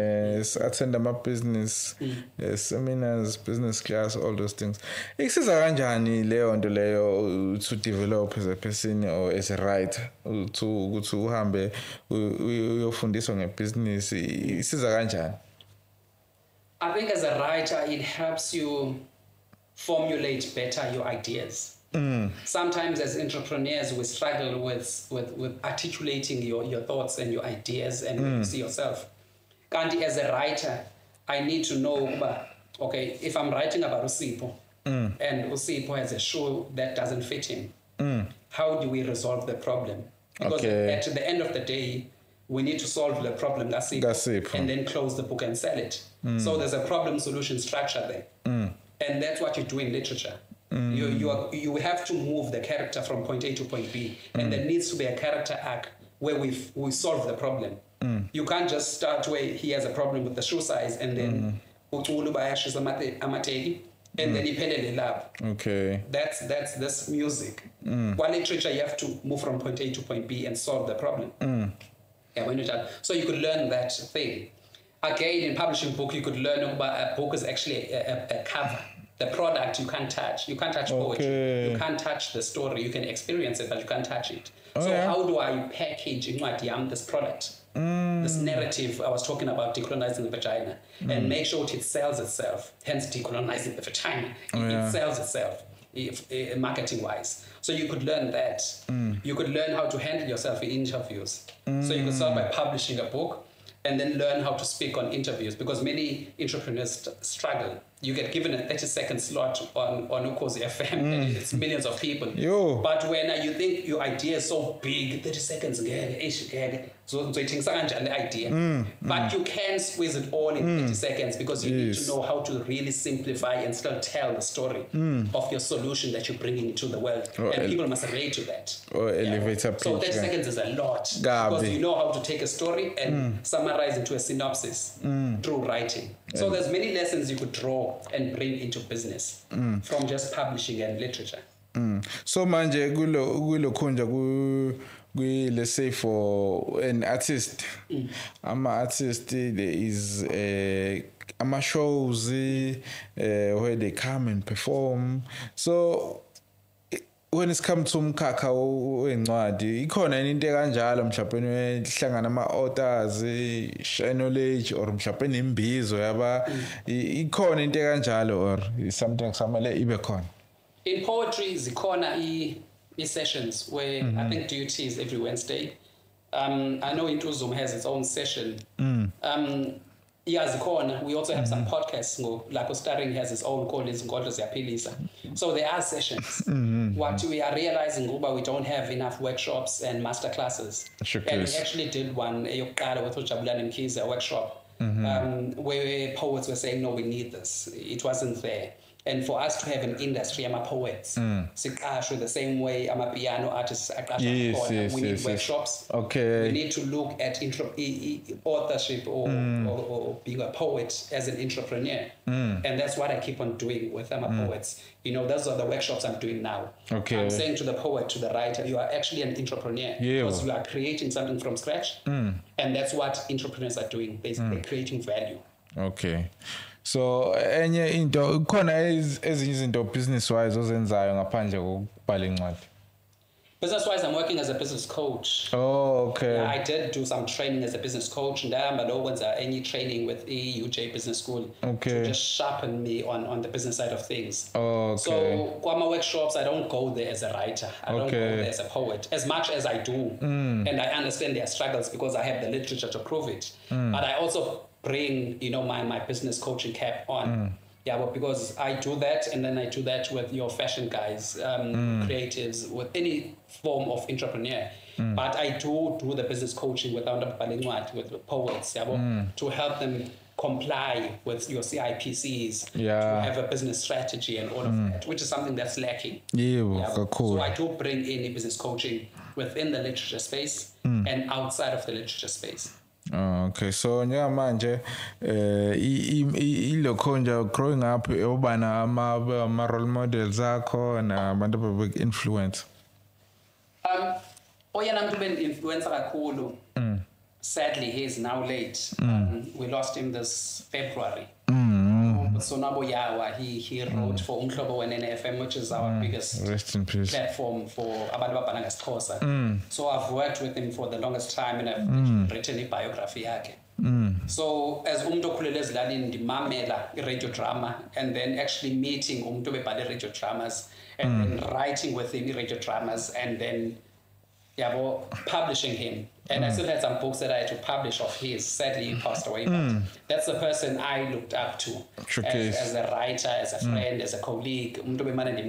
uh, attend my business mm. uh, seminars, business class, all those things. Isiza kanjani leyo nto leyo to develop as a person or as a writer, to ukuthi uhambe uyofundiswa ngebusiness, isiza kanjani? I think as a writer, it helps you formulate better your ideas. Mm. Sometimes as entrepreneurs, we struggle with, with, with articulating your, your thoughts and your ideas and mm. you see yourself. Kanti as a writer, I need to know, okay, if I'm writing about Usipho mm. and Usipho has a show that doesn't fit him, mm. how do we resolve the problem? Because okay. at the end of the day, we need to solve the problem, that's it, that's it, and then close the book and sell it. Mm. So there's a problem-solution structure there. Mm. And that's what you do in literature. Mm. You, you, are, you have to move the character from point A to point B. Mm. And there needs to be a character arc where we we solve the problem. Mm. You can't just start where he has a problem with the shoe size and then uCulu bayashisa amateki and mm. then iphelele lapho. Okay. That's that's this music. Mm. While literature, you have to move from point A to point B and solve the problem. Mm. Yeah, when you're so you could learn that thing. Again, in publishing book, you could learn about a book is actually a, a, a cover. The product you can't touch. You can't touch poetry. Okay. You can't touch the story. You can experience it, but you can't touch it. Oh, so yeah. how do I package in what yam this product? Mm. This narrative I was talking about, decolonizing the vagina, mm. and make sure it sells itself. Hence, decolonizing the vagina. It, oh, yeah. it sells itself, if, if, marketing-wise. So you could learn that. Mm. You could learn how to handle yourself in interviews. Mm. So you could start by publishing a book and then learn how to speak on interviews, because many entrepreneurs st- struggle. You get given a thirty second slot on, on Ukhozi F M, mm. and it's millions of people. Yo. But when uh, you think your idea is so big, thirty seconds, so so it's an idea. Mm. But mm. you can squeeze it all in mm. thirty seconds, because you yes. need to know how to really simplify and still tell the story mm. of your solution that you're bringing into the world. Or and ele- people must relate to that. Or yeah. elevator pitch. So thirty yeah. seconds is a lot. Gabi. Because you know how to take a story and mm. summarize into a synopsis mm. through writing. So there's many lessons you could draw and bring into business mm. from just publishing and literature. Mm. So manje kulo kulo khonja ku let's say for an artist, mm. I'm an artist, there is uh, ama shows uh, where they come and perform. So when it's come to umkhakha wencwadi ikhona into kanjalo mhlawumbe ihlangana ama authors knowledge or mhlawumbe imbizo yaba ikhona into kanjalo or something samele ibe khona. In poetry zikhona i sessions where mm-hmm. I think duty is every Wednesday. Um, I know Intuzum has its own session. Mm. Um, yeah, zikhona. We also have mm-hmm. some podcasts. Like Starring has its own called Izingodlo Ziyaphelisa. So there are sessions. Mm-hmm. What we are realizing, Uba, we don't have enough workshops and master classes. Sure and is. we actually did one eyokqala with Ujabulani Mkhize, a workshop mm-hmm. um, where poets were saying, no, we need this. It wasn't there. And for us to have an industry, I'm a poets. Mm. The same way I'm a piano artist. Yes, yes, we need yes, workshops. Yes. Okay. We need to look at intro- authorship or, mm. or, or being a poet as an entrepreneur. Mm. And that's what I keep on doing with I'm a mm. poets. You know, those are the workshops I'm doing now. Okay. I'm saying to the poet, to the writer, you are actually an entrepreneur. Yeah. Because you are creating something from scratch. Mm. And that's what entrepreneurs are doing. Basically, mm. creating value. Okay. So enye into khona ezinye izinto business wise ozenzayo ngaphandle kokubhala incwadi. Business wise, I'm working as a business coach. Oh, okay. Yeah, I did do some training as a business coach, and I'm no one's any training with the U J Business School okay. to just sharpen me on, on the business side of things. Oh, okay. So for my workshops, I don't go there as a writer. I don't okay. go there as a poet, as much as I do, mm. and I understand their struggles because I have the literature to prove it. Mm. But I also bring, you know, my, my business coaching cap on. Mm. Yeah, but because I do that, and then I do that with your fashion guys, um, mm. creatives, with any form of entrepreneur. Mm. But I do do the business coaching with with poets, yeah, mm. to help them comply with your C I P Cs, yeah. to have a business strategy and all of mm. that, which is something that's lacking. Yeah, yeah, cool. So I do bring in a business coaching within the literature space mm. and outside of the literature space. Oh, okay, so njengamanje eh ilokhonja growing up ubana ama ama role models akho na abantu bebe influence. Um oyena muntu ben influencer kakhulu. Mm. Sadly he is now late. Mm. Um, we lost him this February. Mm. So Nabo Yawa, he he wrote mm. for Umhlobo N N F M, which is our mm. biggest Rest in peace. platform for abantu ababhala ngesiXhosa. Mm. So I've worked with him for the longest time and I've mm. written a biography yakhe. Mm. So as umuntu okhulele ezilalini ndimamela i-radio drama and then actually meeting umuntu obebhala i-radio dramas and mm. then writing with him i-radio dramas and then yabo publishing him. And mm. I still had some books that I had to publish of his. Sadly, he passed away. Mm. But that's the person I looked up to as, as a writer, as a friend, mm. as a colleague. Okay.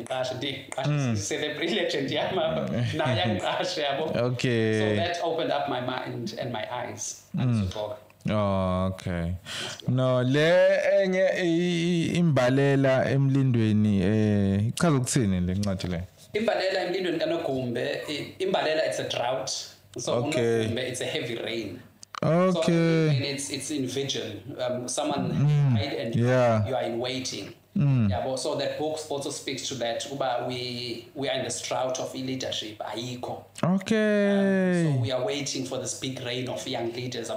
So that opened up my mind and my eyes. Mm. Oh, okay. No, le enye imbalela emlindweni eh ichaza ukuthini le ncwadi le? Imbalela emlindweni kaNogumbe, imbalela it's a drought. So okay. It's a heavy rain. Okay. So and it's it's in vigil. Um, someone mm. died and yeah. you are in waiting. Mm. Yeah, but so that book also speaks to that. Uba we we are in the drought of leadership. Ayiko. Okay. Um, so we are waiting for this big rain of young leaders.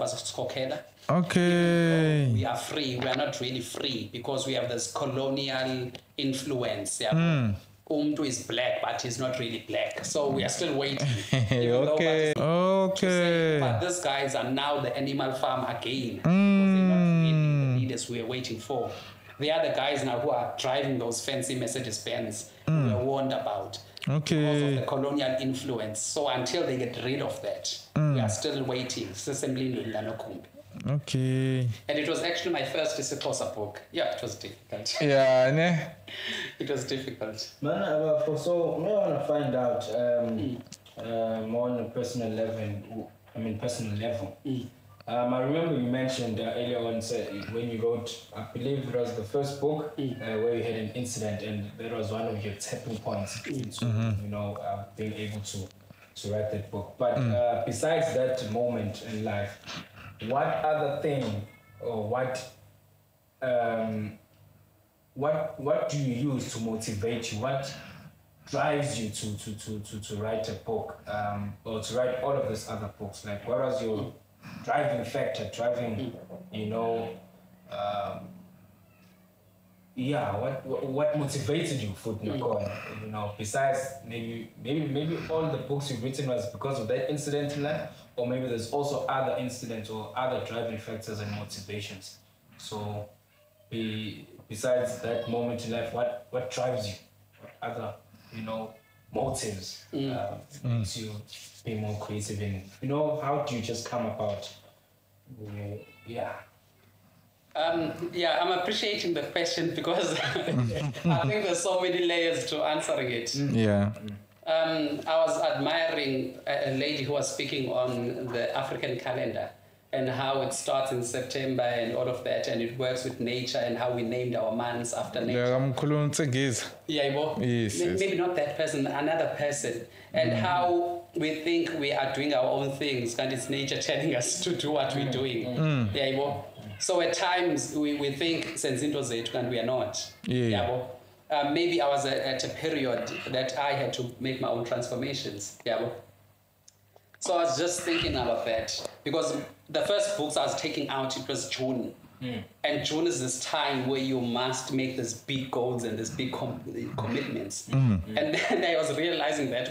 Okay. We are free. We are not really free because we have this colonial influence. Yeah. Mm. Umdu is black, but he's not really black. So we are still waiting. Okay. Okay. Say, but these guys are now the animal farm again. Mm. They're not really the leaders we are waiting for. They are the guys now who are driving those fancy Mercedes Benz mm. we are warned about. Okay. Because of the colonial influence. So until they get rid of that, mm. we are still waiting. Okay. And it was actually my first Isikosa book. Yeah, it was difficult. Yeah, ne? It was difficult. Man, uh, for so I want to find out um, mm. uh, more on a personal level. I mean, personal level. Mm. Um, I remember you mentioned uh, earlier on said when you wrote, I believe it was the first book mm. uh, where you had an incident, and that was one of your tapping points into mm-hmm. you know uh, being able to to write that book. But mm. uh, besides that moment in life, what other thing or what um, what what do you use to motivate you? What drives you to to to to, to write a book um, or to write all of these other books? Like, what was your driving factor? Driving, you know, um, yeah. What, what what motivated you for Nakon? You know, besides maybe maybe maybe all the books you've written was because of that incident in life, or maybe there's also other incidents or other driving factors and motivations. So, be, besides that moment in life, what what drives you? What other, you know, motives mm. uh, mm. makes you be more creative in, you know, how do you just come about? Yeah. Um, yeah, I'm appreciating the question because I think there's so many layers to answering it. Yeah. Um, I was admiring a, a lady who was speaking on the African calendar and how it starts in September and all of that, and it works with nature and how we named our months after nature. Yeah, I'm calling Tsengiz. Yeah, yes, maybe yes. not that person, another person, and mm. how we think we are doing our own things, and it's nature telling us to do what we're doing. Mm. Yeah, so at times we, we think senzinto zethu and we are not. Yeah. Uh, maybe I was a, at a period that I had to make my own transformations. Yeah. So I was just thinking about that because the first books I was taking out, it was June. Mm. And June is this time where you must make these big goals and these big com- commitments. Mm. And then I was realizing that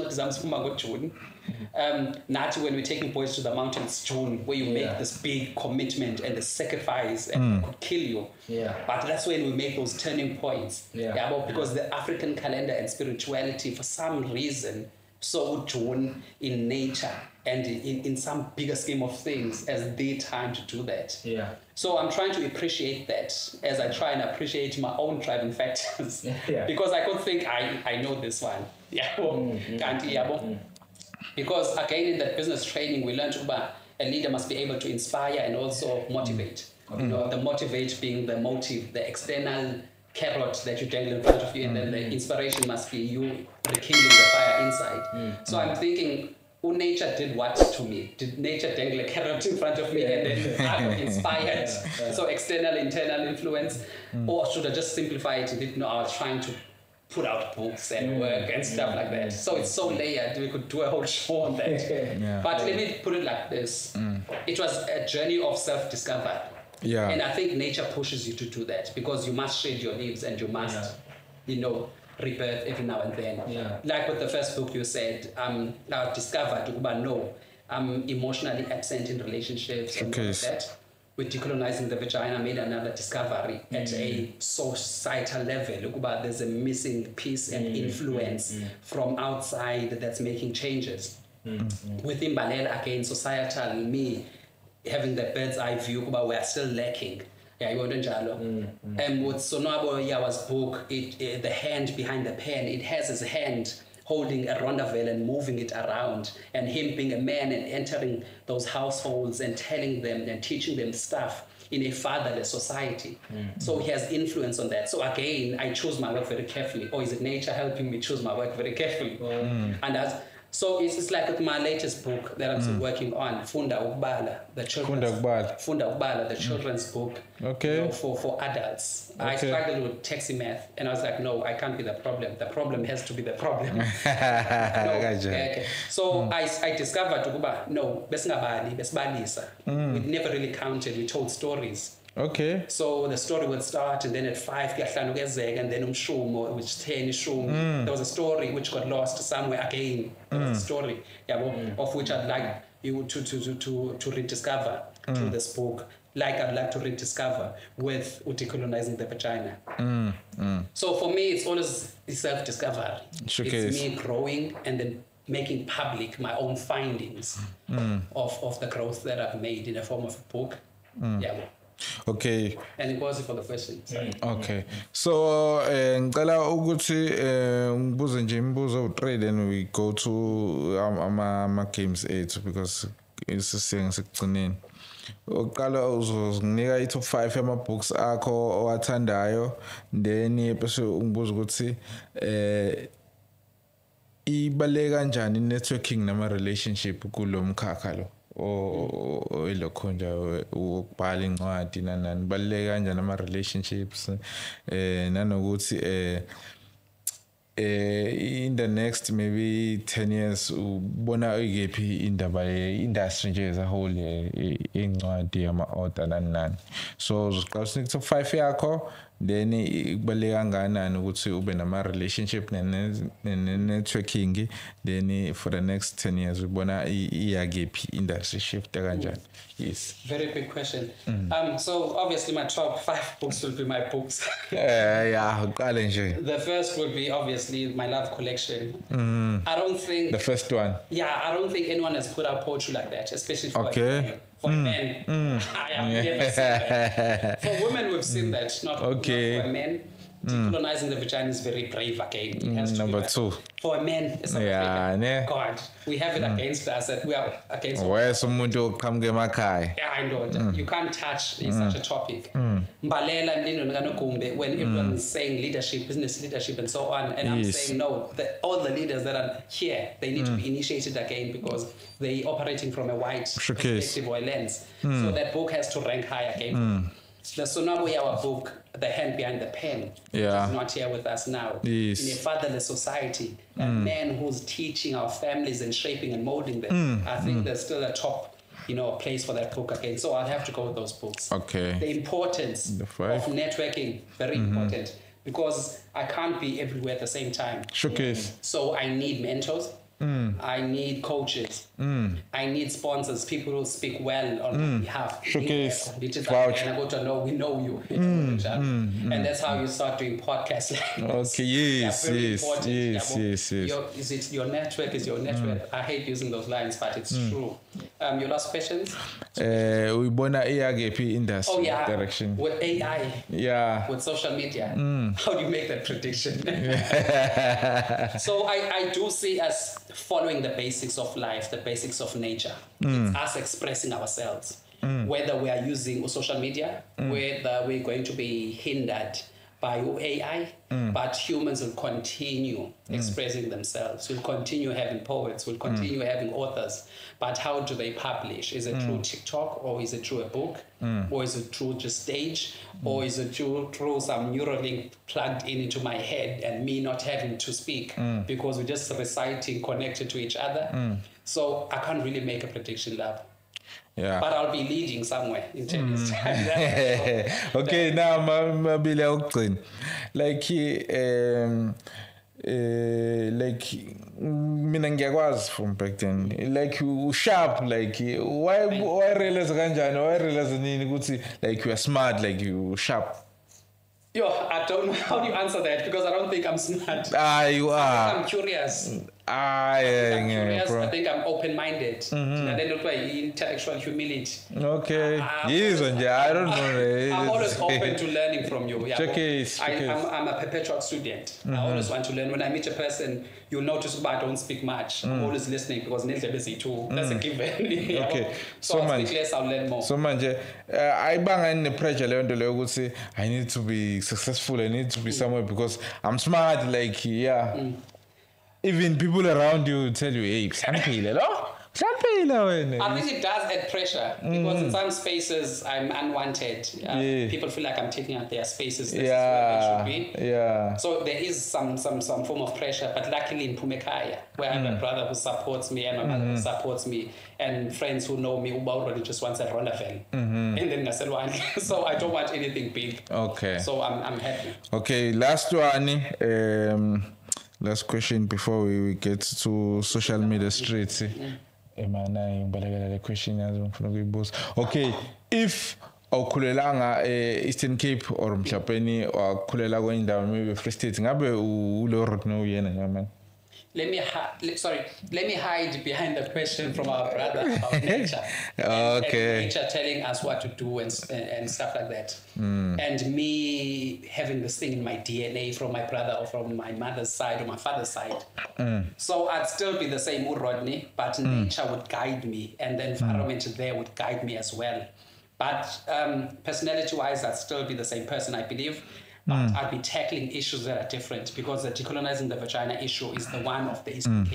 June. Um, not when we're taking boys to the mountains, June, where you make yeah. this big commitment and the sacrifice and mm. it could kill you. Yeah. But that's when we make those turning points. Yeah. Yeah, well, because the African calendar and spirituality, for some reason, so June in nature and in, in some bigger scheme of things as the time to do that. Yeah. So I'm trying to appreciate that as I try and appreciate my own driving factors. Yeah. Because I could think I, I know this one. Yeah. Mm-hmm. Can't yeah. Mm-hmm. Because again in that business training we learned about a leader must be able to inspire and also motivate. Mm-hmm. You know, the motivate being the motive, the external carrot that you dangle in front of you, and then the inspiration must be you rekindling the fire inside. Mm. So I'm thinking, oh, nature did what to me? Did nature dangle a carrot in front of me, yeah. and then I got inspired? Yeah, yeah. So external, internal influence, mm. or should I just simplify it? Didn't know I was trying to put out books and mm. work and stuff mm. like that. So it's so layered. We could do a whole show on that. Yeah. But let me put it like this: mm. it was a journey of self-discovery. Yeah. And I think nature pushes you to do that because you must shed your leaves and you must, yeah. you know, rebirth every now and then. Yeah. Like with the first book you said, um, I discovered, no, I'm emotionally absent in relationships and okay. all of that. With decolonizing the vagina, I made another discovery mm-hmm. at a societal level. Look about there's a missing piece and mm-hmm. influence mm-hmm. from outside that's making changes. Mm-hmm. Within Balela, again, societal, me, having the bird's eye view, but we are still lacking. Yeah, you want to And with Sonabo Yawa's book, it, it the hand behind the pen, it has his hand holding a rondavel and moving it around, and him being a man and entering those households and telling them and teaching them stuff in a fatherless society. Mm-hmm. So he has influence on that. So again, I choose my work very carefully. Or is it nature helping me choose my work very carefully? Mm. And as So it's, it's like with my latest book that I'm mm. still working on, Funda Ukbala, the children's Funda Ukbala, Funda Ukbala, the children's mm. book okay. you know, for, for adults. Okay. I struggled with taxi math, and I was like, no, I can't be the problem. The problem has to be the problem. no, okay. So mm. I, I discovered, no, besingabali, besibalisa. We never really counted, we told stories. Okay. So the story would start, and then at five, and then umshumo, which ten shumo. Mm. There was a story which got lost somewhere again. There was mm. a story, yeah, mm. of which I'd like you to to to to, to rediscover mm. through this book. Like I'd like to rediscover with decolonizing the vagina. Mm. Mm. So for me, it's always self-discovery. It's me growing and then making public my own findings mm. of of the growth that I've made in the form of a book. Mm. Yeah. Okay. And it was for the question. Sorry. Okay. So eh ngicela ukuthi eh ngibuze nje imibuzo u-three then we go to ama ama games ethu because isisiyenga sikugcineni. Oqala uzozinika i-top five yama books akho owathandayo, then bese ungibuza ukuthi eh ibaleka kanjani networking nama relationship kulomkhakha lo o ilokho nje ukubhala incwadi nanani baleke kanjani ama relationships eh nanokuthi eh eh in the next maybe ten years ubona ikephi indaba ye-industry nje as a whole incwadi yama-author nani nani so uziqala ukuthi five yakho then kubaleka kangakanani ukuthi ube nama relationship ne networking then for the next ten years ubona iyakephi industry shift kanjani. Yes, very big question. mm. um so obviously my top five books will be my books. yeah yeah uqale nje. The first would be obviously my love collection. mm. I don't think the first one, yeah I don't think anyone has put out poetry like that, especially for okay. For mm. men, mm. I have yeah. never seen that. For women, we've seen mm. that. Not, okay. not for men. Decolonizing the vagina is very brave again. It has mm, to number be two. For a man, it's not yeah, yeah. God, we have it mm. against us. That we are against. Where someone do come get my car? Yeah, I know. Mm. You can't touch mm. such a topic. Mbalela mm. when everyone is saying leadership, business leadership, and so on, and yes. I'm saying no. That all the leaders that are here, they need mm. to be initiated again because they operating from a white perspective or lens. Mm. So that book has to rank high again. Mm. The Sonabo our book, The Hand Behind the Pen, yeah. is not here with us now. Yes. In a fatherless society, mm. a man who's teaching our families and shaping and molding them. Mm. I think mm. there's still a top, you know, place for that book again. So I'll have to go with those books. Okay. The importance the of networking, very mm-hmm. important, because I can't be everywhere at the same time. Showcase. So I need mentors. Mm. I need coaches. Mm. I need sponsors, people who speak well on mm. my behalf. Showcase. Vouch. And I go to know, we know you. you mm. know, mm. And that's how you start doing podcasts like this. Okay, yes, yes, important. yes, yeah, yes, yes. Your, is it your network is your network? Mm. I hate using those lines, but it's mm. true. Um, your last questions? Uh, we wanna A I P industry oh, yeah. direction. With A I. Yeah. With social media. Mm. How do you make that prediction? So I, I do see us following the basics of life, the basics of nature. Mm. It's us expressing ourselves. Mm. Whether we are using social media, mm. whether we're going to be hindered by A I, mm. but humans will continue mm. expressing themselves. We'll continue having poets, we'll continue mm. having authors. But how do they publish? Is it mm. through TikTok, or is it through a book? Mm. Or is it through just stage? Mm. Or is it through, through some Neuralink plugged in into my head and me not having to speak mm. because we're just reciting connected to each other? Mm. So I can't really make a prediction, love. Yeah. But I'll be leading somewhere in ten years mm. time. Okay, now mabile ukugcina. Like um uh, like mina ngiyakwazi from back then. Like you sharp, like why why realize kanjani? Why realize nini ukuthi like you are smart, like you sharp? Yo, I don't know how do you answer that because I don't think I'm smart. Ah, you are. I'm curious. Ah, yeah, I'm yeah, curious. bro. I think I'm open-minded. Mm-hmm. I don't know intellectual humility. Okay. Uh, yes, always, I don't know. I'm always open to learning from you. Yeah, check it. I, I'm, I'm a perpetual student. Mm-hmm. I always want to learn. When I meet a person, you'll notice that I don't speak much. Mm. I'm always listening because I'm busy too. That's mm. a given. You know? Okay. So, so I'll speak less, I'll learn more. So manje, uh, I bang in the pressure level to level say I need to be successful. I need to be mm. somewhere because I'm smart. Like yeah. Mm. Even people around you tell you, hey, Sampile, no? Sampile. I think it does add pressure because mm. in some spaces I'm unwanted. Uh, yeah. People feel like I'm taking up their spaces. This yeah. is where they should be. Yeah. So there is some some some form of pressure, but luckily in Pumekaya, where mm. I have a brother who supports me and my mother mm-hmm. who supports me, and friends who know me who already just wants a Rondavel. Mm-hmm. And then I said one. So I don't want anything big. Okay. So I'm I'm happy. Okay, last one. Um, Last question before we, we get to social media streets. Mm. question. Okay, if awukhulelanga Eastern Cape or Mhlapeni or khulela kwendawo maybe Free State ngabe ulo road no uyena man. Let me hi- sorry. Let me hide behind the question from our brother about nature. and, okay. And nature telling us what to do and and, and stuff like that. Mm. And me having this thing in my D N A from my brother or from my mother's side or my father's side. Mm. So I'd still be the same Rodney, but mm. nature would guide me, and the environment mm. there would guide me as well. But um, personality-wise, I'd still be the same person, I believe. But mm. I'd be tackling issues that are different because the decolonizing the vagina issue is the one of the Eastern mm. Cape.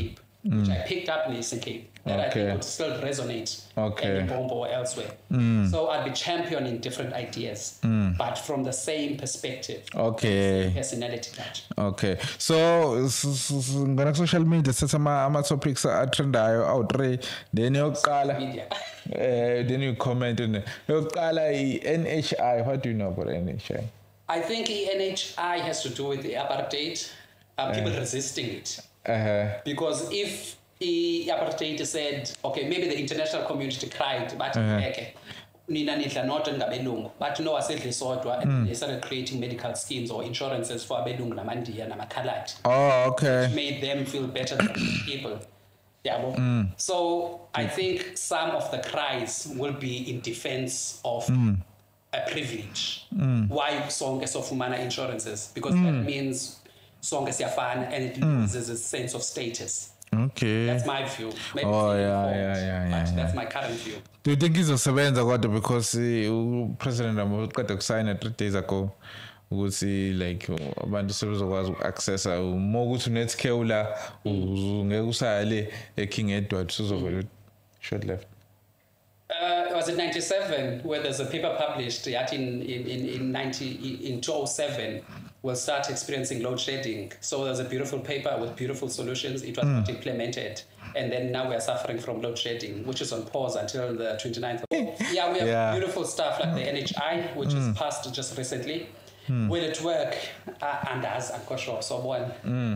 mm. which I picked up recently that okay. I think would still resonate okay. in Bombo or elsewhere. Mm. So I'd be championing different ideas, mm. but from the same perspective. Okay. Same personality touch. Okay. So, ngana social media setha ama topics atrendayo awutre then yokuqala eh then you comment on yokuqala I N H I. What do you know about N H I? I think N H I has to do with the apartheid. Uh, people uh, resisting it. Uh-huh. Because if the apartheid said, okay, maybe the international community cried, but okay, nina nidla not ngabelungu, but no asedle sodwa, and they started creating medical schemes or insurances for abelungu namandiya namakhaladi. Oh, okay. Which made them feel better than people. Yeah. Well, mm. So I think some of the cries will be in defense of mm. a privilege. Mm. Why sonke sofumana insurances? Because mm. that means sonke siyafana and it loses mm. a sense of status. Okay. That's my view. Maybe oh, it's yeah, informed, yeah, yeah, yeah, but yeah. that's my current view. Do you think izosebenza kodwa because uh, President Ramaphosa kusign three days ago ukuthi like abantu sebezokwazi uaccessa more ukuthi uNetscare la ungeke usale eKing Edward sizovela short left. Uh, was it ninety-seven where there's a paper published that in in in, in ninety in two thousand seven we'll start experiencing load shedding. So there's a beautiful paper with beautiful solutions. It was mm. not implemented. And then now we are suffering from load shedding, which is on pause until the twenty-ninth of Yeah, we have yeah. beautiful stuff like the N H I, which mm. is passed just recently. Mm. Will it work? Uh, and as I'm quite sure. So one.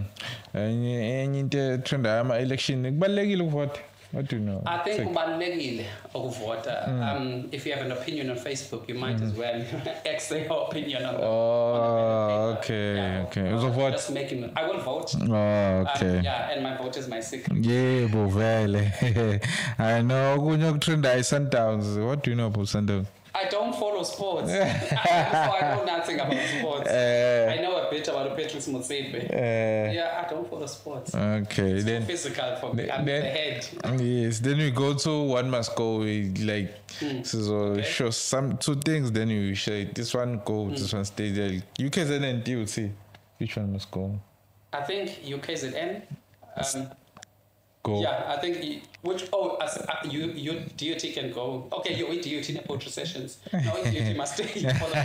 And in the trend ama election, kubalekile ukuvota. What do you know? I think kubalekile ukuvota. Um, if you have an opinion on Facebook, you might mm. as well X your opinion on. Oh, on okay, yeah. okay. Uh, vote? Just making. I will vote. Oh, okay. Um, yeah, and my vote is my secret. Yeah, vele. I know. Kunyo trend I Sundowns. What do you know about Sundowns? I don't follow sports. I, so I know nothing about sports. Uh, I know a bit about Patrice Motsepe. Uh, yeah, I don't follow sports. Okay. It's then physical for me. I'm then, the head. Yes. Then we go to one must go with like mm. so okay. show some two things. Then you say this one go, mm. this one stay there. U K Z N D U C. Which one must go? I think U K Z N. Um, Go. Yeah, I think you, which oh as, uh, you you D U T can go. Okay, you D U T in poetry sessions. No, D U T must stay for the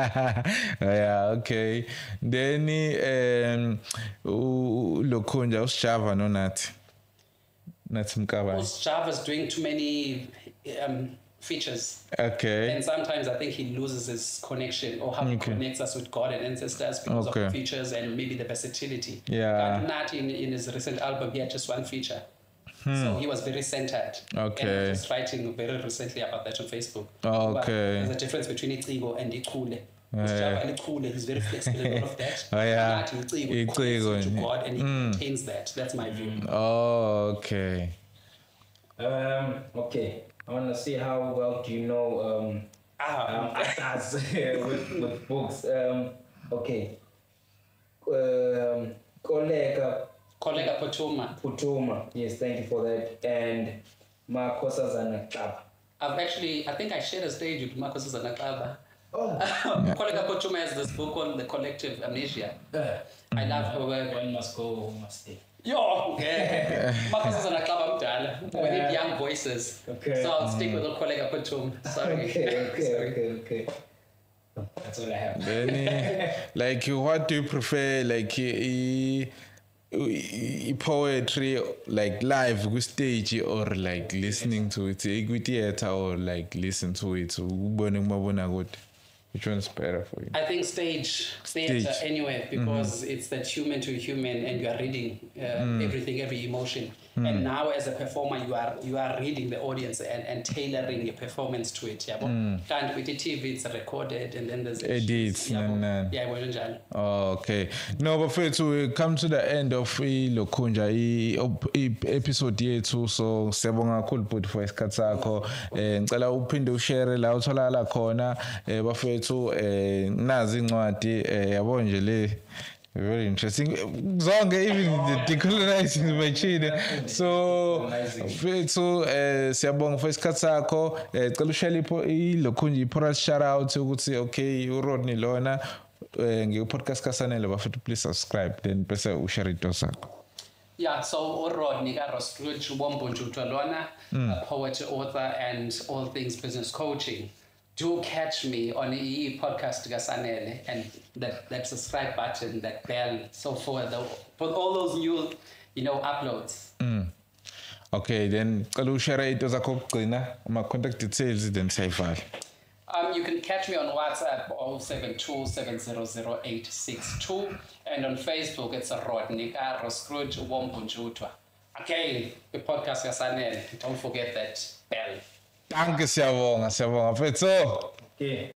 yeah, okay. Then um Lokhunja usijava no nathi. Nathi Mkabane. Java's doing too many um, features. Okay. And sometimes I think he loses his connection or how okay. he connects us with God and ancestors because okay. of the features and maybe the versatility. Yeah. But not in, in his recent album, he had just one feature. Hmm. So he was very centered. Okay. And I was writing very recently about that on Facebook. Oh, okay. But there's a difference between Icigo and Ikhule. Yeah. He's very flexible in all of that. Oh, yeah. Icigo to God and he mm. contains that. That's my view. Oh, okay. Um, okay. I want to see how well do you know um, ah, um, with, with books. Um, okay. Um, Koleka. Koleka Putuma. Putuma. Yes, thank you for that. And Makosa Zanakaba. I've actually, I think I shared a stage with Makosa Zanakaba. Oh. Koleka Putuma has this book called The Collective Amnesia. Uh, I love her work. One must go, one must stay. Yo, okay. Makosa Zanakaba mdala. We need young voices. Okay. So I'll stick with the Koleka Putuma. Sorry. Okay, okay, Sorry. okay, okay. That's all I have. Then, like, what do you prefer? Like, e, e, poetry, like live with stage, or like listening to it, with theater, or like listen to it. Which one's better for you? I think stage, theater stage. Anyway, because mm-hmm. it's that human to human, and you are reading uh, mm. everything, every emotion. Mm. And now, as a performer, you are you are reading the audience and, and tailoring your performance to it. Yeah, mm. And with the T V, it's recorded, and then there's edits. Yeah, no, yeah, well done. Oh, okay. No, but for to come to the end of Lokhunja episode yethu, so siyabonga kakhulu but for isikhathi sakho. Eh ngicela uphinde ushare la utholakala khona eh bafethu eh nazi incwadi eh yabo nje le very interesting. Zonke even the decolonizing machine. So so eh siyabonga for isikhathi sakho. Eh cela ushare iLokhunja iPoras shout out ukuthi okay uRodney lona nge podcast kaSanele bafethu please subscribe then bese ushare into sakho. Yeah, so Rodney Roscrooge Wombunjutwa Lona, a poet, author, and all things business coaching. Do catch me on the podcast Gasanele and that, that subscribe button, that bell, so for the for all those new, you know, uploads. Mm. Okay, then share it as a my contact details then say file. Um, you can catch me on WhatsApp oh seven two seven zero zero eight six two and on Facebook it's a Rodnika Roscrooge Wombunjutwa. Okay, the podcast Gasanele. Don't forget that bell. Danke, siyabonga, siyabonga. Mfethu. Okay.